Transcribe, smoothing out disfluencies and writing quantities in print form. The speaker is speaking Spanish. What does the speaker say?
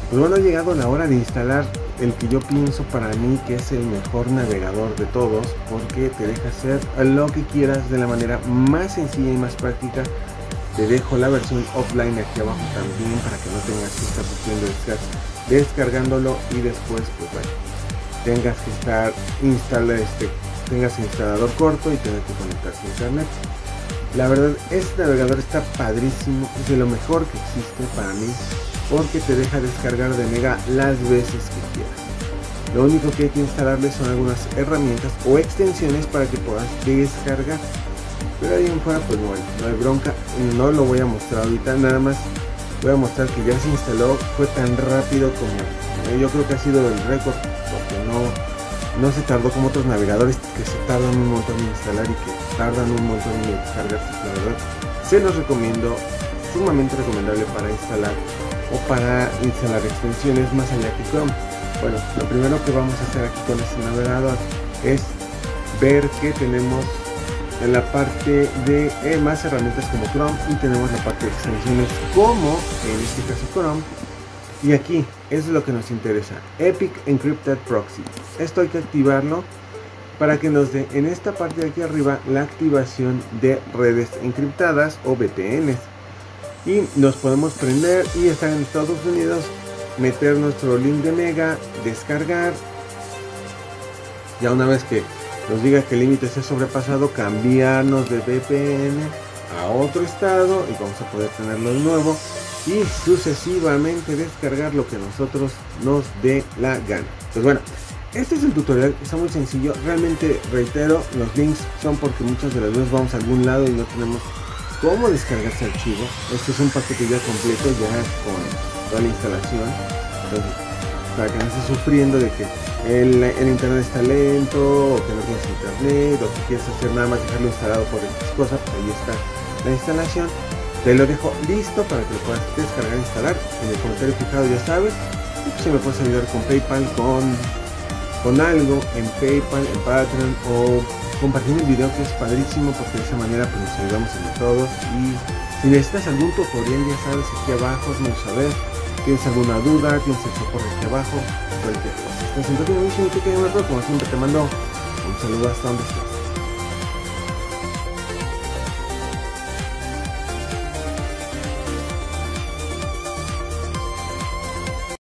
Pues bueno, ha llegado la hora de instalar el que yo pienso para mí que es el mejor navegador de todos, porque te deja hacer lo que quieras de la manera más sencilla y más práctica. Te dejo la versión offline aquí abajo también para que no tengas que estar sufriendo descargándolo y después pues bueno, tengas que estar tengas instalador corto y tener que conectarse a internet. La verdad, este navegador está padrísimo, es de lo mejor que existe para mí, porque te deja descargar de mega las veces que quieras. Lo único que hay que instalarle son algunas herramientas o extensiones para que puedas descargar, pero ahí en fuera pues bueno, no hay bronca. No lo voy a mostrar ahorita, nada más voy a mostrar que ya se instaló. Fue tan rápido como yo creo que ha sido el récord, porque no se tardó como otros navegadores que se tardan un montón en instalar y que tardan un montón en descargarse. La verdad, se los recomiendo, sumamente recomendable para instalar o para instalar extensiones más allá que Chrome. Bueno, lo primero que vamos a hacer aquí con este navegador es ver que tenemos en la parte de más herramientas como Chrome, y tenemos la parte de extensiones como en este caso Chrome. Y aquí es lo que nos interesa, Epic Encrypted Proxy. Esto hay que activarlo para que nos dé en esta parte de aquí arriba la activación de redes encriptadas o VPNs, y nos podemos prender y estar en Estados Unidos, meter nuestro link de mega, descargar. Ya una vez que nos diga que el límite se ha sobrepasado, cambiarnos de VPN a otro estado y vamos a poder tenerlo de nuevo, y sucesivamente descargar lo que nosotros nos dé la gana. Pues bueno, este es el tutorial, está muy sencillo. Realmente reitero, los links son porque muchas de las veces vamos a algún lado y no tenemos cómo descargar ese archivo. Este es un paquete ya completo, ya con toda la instalación. Entonces, para que no estés sufriendo de que el internet está lento, o que no tienes internet, o que quieres hacer nada más dejarlo instalado por X cosa, pues ahí está la instalación. Te lo dejo listo para que lo puedas descargar e instalar. En el comentario fijado ya sabes. Y pues si me puedes ayudar con PayPal, con algo en PayPal, en Patreon, o compartiendo el video, que es padrísimo, porque de esa manera pues nos ayudamos entre todos. Y si necesitas algún tutorial, ya sabes, aquí abajo, hazme saber. ¿Tienes alguna duda? ¿Tienes el soporte aquí abajo? Cualquier cosa. Estás en Tokio Mission y te quedo en otro. Como siempre te mando un saludo hasta donde estés.